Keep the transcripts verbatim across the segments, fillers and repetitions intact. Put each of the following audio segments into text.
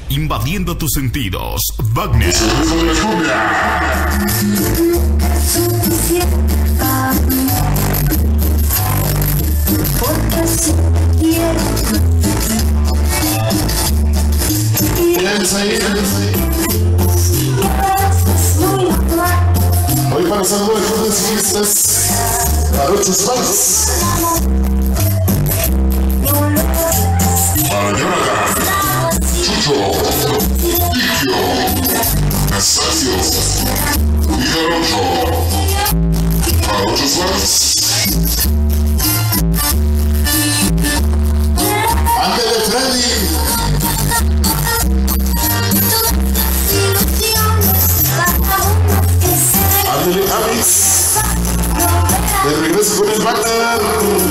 invadiendo tus sentidos. Wagner. Hoy para saludar a todos los fiestas, Jarochos Vals. Para Jonathan, Chucho, Tikio, Nastacio y Jarocho. Jarochos Vals. Ándale, Freddy. Ándale, Alex. De regreso con el Wagner.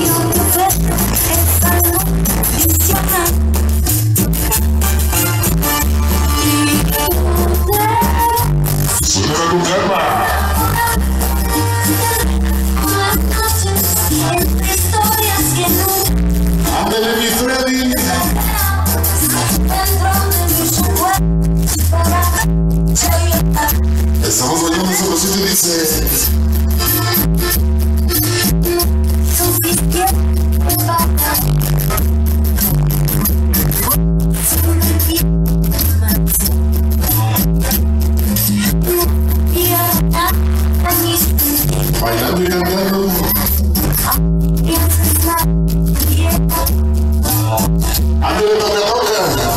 Suena con calma. Ándale, mi Freddy. Estamos bailando esa cosita y dice: bailando y cantando. Ándale, toca, toca.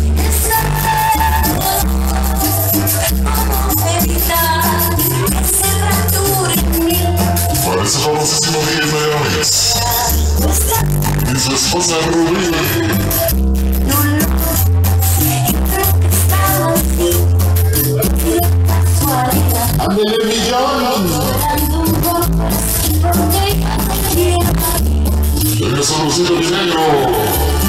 Para ese famosísimo D J Mayones y su esposa Rubí. Ándale, millón. Venga, solucito mi negro.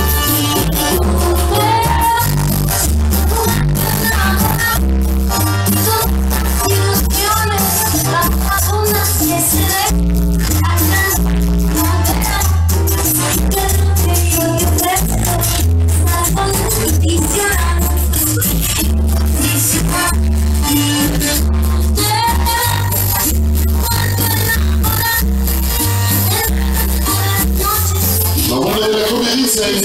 La buena de la cumbia dice: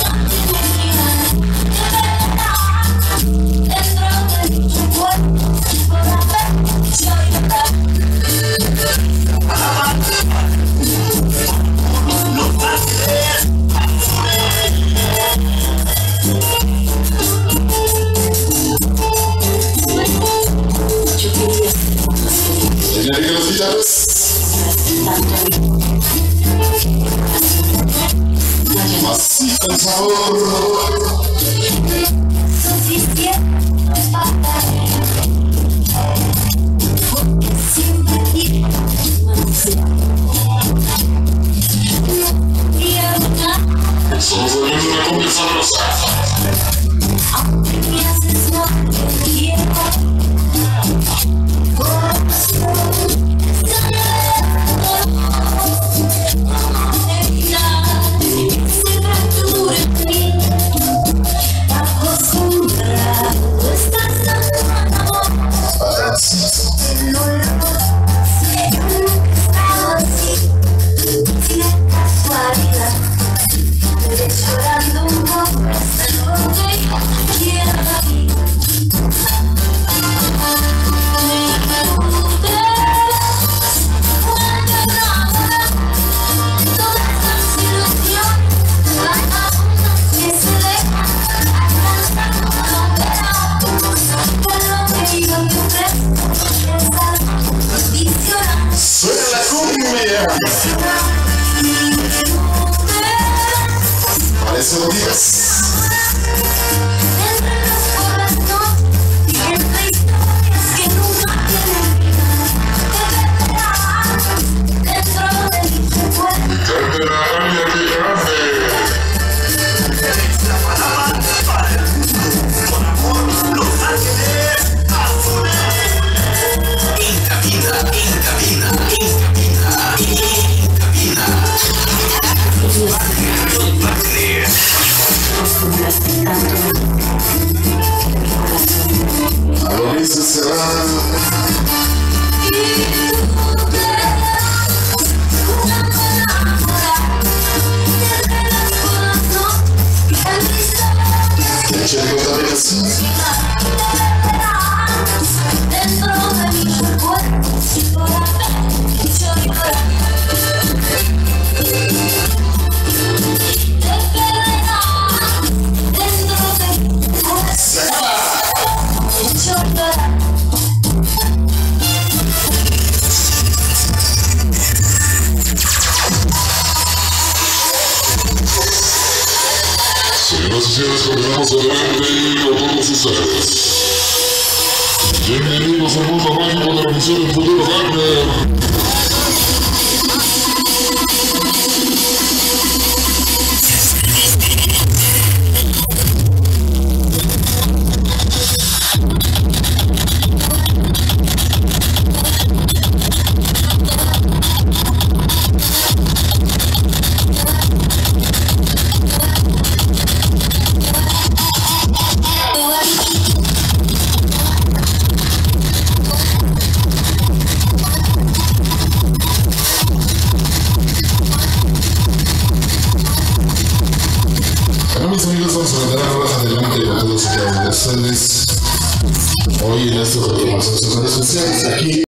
Enrique los guitarras. Así con sabor. Somos volviendo una cumbia sabrosa. Llorando un poco. A lo que se será. Dentro de mi cuerpo, yo Señoras y señores, continuamos adelante a todos ustedes. Bienvenidos al mundo mágico de la misión del futuro Wagner. Mis amigos, vamos a andar más adelante con todos y cada uno de ustedes hoy en estos informaciones especiales aquí.